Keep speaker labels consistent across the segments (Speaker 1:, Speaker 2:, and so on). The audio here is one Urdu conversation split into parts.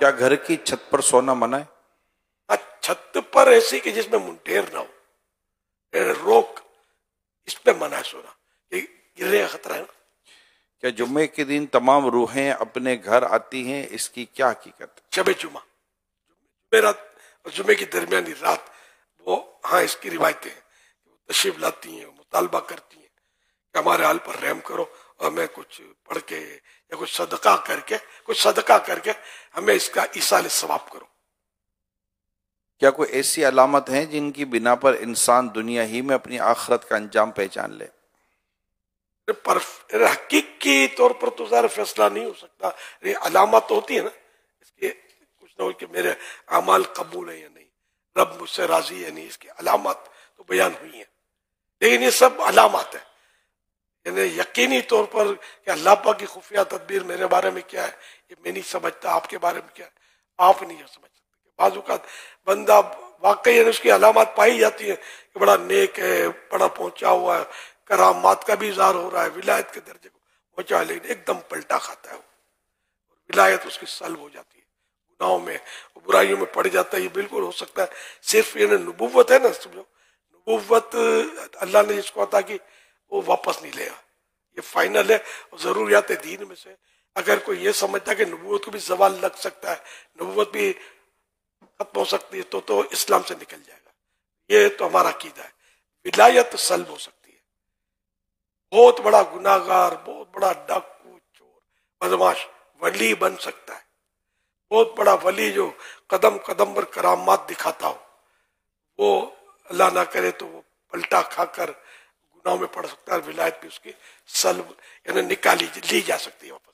Speaker 1: کیا گھر کی چھت پر سونا منع ہے؟
Speaker 2: چھت پر ایسی کہ جس میں منٹیر نہ ہو، روک، اس پہ منع ہے سونا، یہ گرنے کا خطرہ ہے نا۔
Speaker 1: کیا جمعے کے دن تمام روحیں اپنے گھر آتی ہیں، اس کی کیا حقیقت؟
Speaker 2: شب جمعہ، جمعرات اور جمعے کی درمیانی رات، وہ ہاں اس کی روایتیں ہیں کہ وہ تشریف لاتی ہیں، مطالبہ کرتی ہیں کہ ہمارے حال پر رحم کرو، اور میں کچھ پڑھ کے یا کچھ صدقہ کر کے ہمیں اس کا ایصال ثواب کرو۔
Speaker 1: کیا کوئی ایسی علامت ہیں جن کی بنا پر انسان دنیا ہی میں اپنی آخرت کا انجام پہچان لے؟
Speaker 2: پر حقیقی طور پر تو ظاہر فیصلہ نہیں ہو سکتا، یہ علامت ہوتی ہے نا اس کے، کچھ نہ ہو کہ میرے اعمال قبول ہیں یا نہیں، رب مجھ سے راضی ہے نہیں، اس کی علامات تو بیان ہوئی ہیں، لیکن یہ سب علامات ہیں، یعنی یقینی طور پر کہ اللہ پاک کی خفیہ تدبیر میرے بارے میں کیا ہے یہ میں نہیں سمجھتا، آپ کے بارے میں کیا ہے آپ نہیں سمجھ سکتے۔ بعض اوقات بندہ واقعی اس کی علامات پائی جاتی ہیں کہ بڑا نیک ہے، بڑا پہنچا ہوا ہے، کرامات کا بھی اظہار ہو رہا ہے، ولایت کے درجے کو پہنچا ہے، لیکن ایک دم پلٹا کھاتا ہے وہ، ولایت اس کی سلب ہو جاتی ہے، گناہوں میں برائیوں میں پڑ جاتا ہے۔ یہ بالکل ہو سکتا ہے، صرف یہ نبوت ہے نا، سمجھو نبوت اللہ نے جس کو عطا کی وہ واپس نہیں لے گا، یہ فائنل ہے۔ اور ضروریات دین میں سے اگر کوئی یہ سمجھتا ہے کہ نبوت کو بھی زوال لگ سکتا ہے، نبوت بھی ختم ہو سکتی ہے، تو اسلام سے نکل جائے گا۔ یہ تو ہمارا عقیدہ ہے، ولایت سلب ہو سکتی ہے، بہت بڑا گناہگار، بہت بڑا ڈاکو، چور، بدماش ولی بن سکتا ہے، بہت بڑا ولی جو قدم قدم پر کرامات دکھاتا ہو، وہ اللہ نہ کرے تو وہ پلٹا کھا کر گناہوں میں پڑ سکتا ہے، ولایت بھی اس کی سلب یعنی نکالی لی جا سکتی ہے واپس۔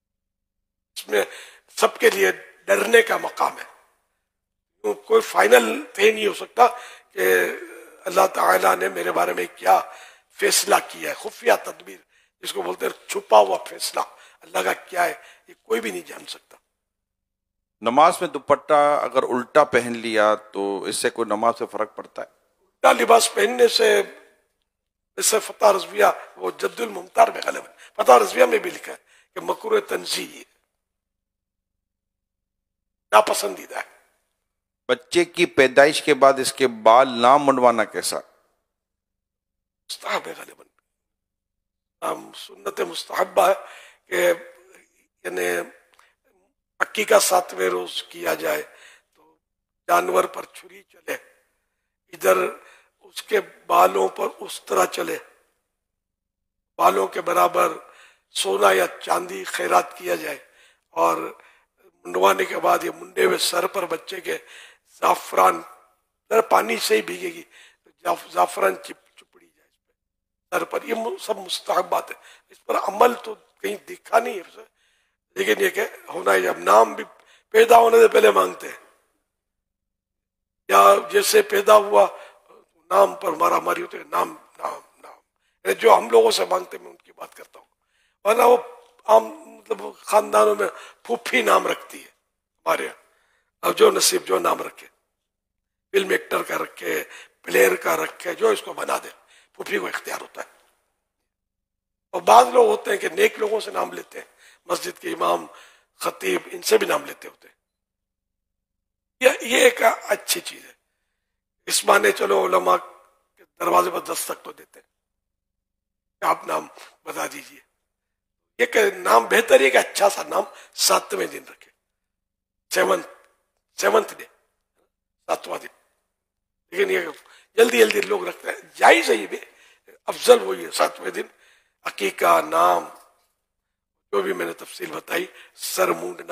Speaker 2: اس میں سب کے لیے ڈرنے کا مقام ہے، کوئی فائنل طے نہیں ہو سکتا کہ اللہ تعالیٰ نے میرے بارے میں کیا فیصلہ کیا ہے، خفیہ تدبیر جس کو بولتے ہیں، چھپا ہوا فیصلہ اللہ کا کیا ہے، یہ کوئی بھی نہیں جان سکتا۔
Speaker 1: نماز میں دوپٹہ اگر الٹا پہن لیا تو اس سے کوئی نماز سے فرق پڑتا ہے؟
Speaker 2: الٹا لباس پہننے سے، اس سے فتح رضویہ وہ جد الممتار میں غالب ہے، فتح رضویہ میں بھی لکھا ہے کہ مکروہ تنزیہی ہے، ناپسندیدہ ہے۔
Speaker 1: بچے کی پیدائش کے بعد اس کے بال نہ منڈوانا کیسا؟
Speaker 2: مستحب ہے غالباً، سنت مستحبہ ہے کہ یعنی عقیقہ 7ویں روز کیا جائے تو جانور پر چھری چلے، ادھر اس کے بالوں پر اس طرح چلے، بالوں کے برابر سونا یا چاندی خیرات کیا جائے، اور منڈوانے کے بعد یہ منڈے ہوئے سر پر بچے کے زعفران، پانی سے ہی بھیگے گی، زعفران چپڑی جائے اس پہ سر پر، یہ سب مستحبات ہے، اس پر عمل تو کہیں دکھا نہیں ہے، لیکن یہ کہ ہونا ہے۔ اب نام بھی پیدا ہونے سے پہلے مانگتے ہیں، یا جیسے پیدا ہوا نام پر مارا ماری ہوتے ہیں، نام نام نام، جو ہم لوگوں سے مانگتے ہیں میں ان کی بات کرتا ہوں، ورنہ وہ عام مطلب خاندانوں میں پھوپھی نام رکھتی ہے ہمارے یہاں، اب جو نصیب جو نام رکھے، فلم ایکٹر کا رکھے، پلیئر کا رکھے، جو اس کو بنا دے، پھوپھی کو اختیار ہوتا ہے۔ اور بعض لوگ ہوتے ہیں کہ نیک لوگوں سے نام لیتے ہیں، مسجد کے امام، خطیب، ان سے بھی نام لیتے ہوتے ہیں، یہ ایک اچھی چیز ہے، اس معنی چلو علماء کے دروازے پر دستک تو دیتے ہیں کہ آپ نام بتا دیجئے، یہ کہ نام بہتر ہے کہ اچھا سا نام 7ویں دن رکھے، سیونتھ ڈے، 7واں دن، لیکن یہ جلدی جلدی لوگ رکھتے ہیں، جائز ہے، یہ بھی افضل وہی ہے 7ویں دن، عقیقہ، نام، جو بھی میں نے تفصیل بتائی، سر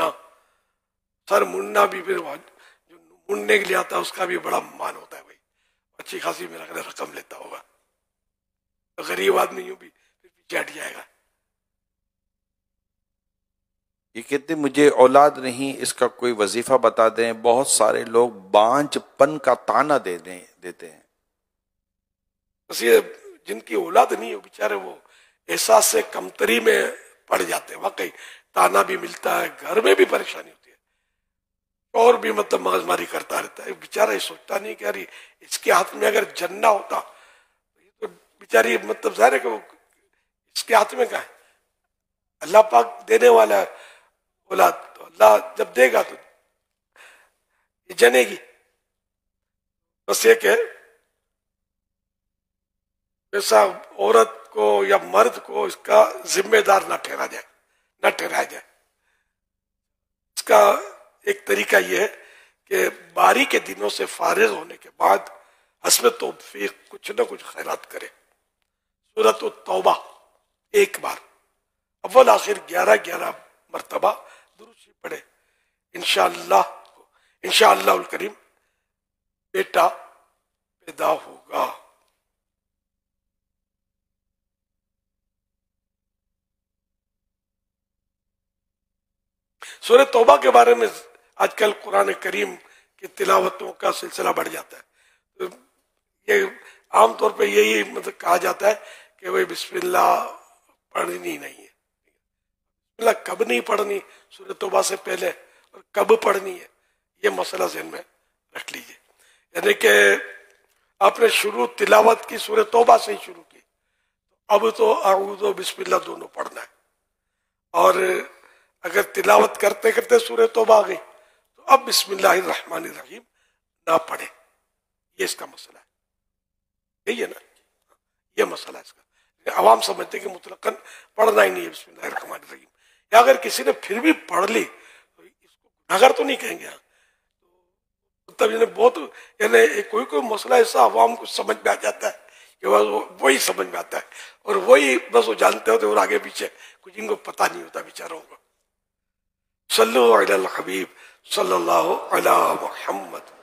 Speaker 2: مونڈنا بھی پھر جو مونڈنے کے لیے آتا ہے اس کا بھی بڑا مان ہوتا ہے، بھائی اچھی خاصی میرا خیال رقم لیتا ہوگا، غریب آدمی یوں بھی پھر پیچھے ہٹ جائے گا۔
Speaker 1: یہ کہتے مجھے اولاد نہیں، اس کا کوئی وظیفہ بتا دیں، بہت سارے لوگ بانجھ پن کا طعنہ دیتے ہیں۔
Speaker 2: بس یہ جن کی اولاد نہیں ہے بیچارے وہ احساس سے کمتری میں پڑ جاتے ہیں، واقعی تانا بھی ملتا ہے، گھر میں بھی پریشانی ہوتی ہے، اور بھی مطلب مغز ماری کرتا رہتا ہے، بیچارہ یہ سوچتا نہیں کہ یاری اس کے ہاتھ میں اگر جنہ ہوتا تو بیچاری مطلب ظاہر ہے کہ وہ اس کے ہاتھ میں کیا ہے، اللہ پاک دینے والا ہے اولاد، تو اللہ جب دے گا تو یہ جنے گی. بس یہ کہ ایسا عورت کو یا مرد کو اس کا ذمہ دار نہ ٹھہرایا جائے. اس کا ایک طریقہ یہ ہے کہ باری کے دنوں سے فارغ ہونے کے بعد حسب توفیق کچھ نہ کچھ خیرات کرے. سورۃ التوبہ ایک بار اول آخر 11 مرتبہ درود شریف پڑھے. انشاءاللہ الکریم بیٹا پیدا ہوگا. سورہ توبہ کے بارے میں آج کل قرآن کریم کی تلاوتوں کا سلسلہ بڑھ جاتا ہے. یہ عام طور پہ یہی مطلب کہا جاتا ہے کہ وہ بسم اللہ پڑھنی نہیں ہے. بسم اللہ کب نہیں پڑھنی سورہ توبہ سے پہلے اور کب پڑھنی ہے یہ مسئلہ ذہن میں رکھ لیجئے. یعنی کہ آپ نے شروع تلاوت کی سورہ توبہ سے ہی شروع کی, اب تو اعوذ و بسم اللہ دونوں پڑھنا ہے. اور اگر تلاوت کرتے کرتے سورہ توبہ آ گئی تو اب بسم اللہ الرحمن الرحیم نہ پڑھے. یہ اس کا مسئلہ ہے. یہی ہے نا, یہ مسئلہ ہے اس کا. عوام سمجھتے کہ مطلقاً پڑھنا ہی نہیں ہے بسم اللہ الرحمن الرحیم, یا اگر کسی نے پھر بھی پڑھ لی تو اس کو گناہگار تو نہیں کہیں گے. مطلب یعنی بہت یعنی کوئی مسئلہ ایسا عوام کو سمجھ میں آ جاتا ہے کہ وہی سمجھ میں آتا ہے اور وہی بس وہ جانتے ہوتے اور آگے پیچھے کچھ ان کو پتہ نہیں ہوتا بیچاروں کو. صلو علی الحبیب صلی اللہ علی محمد.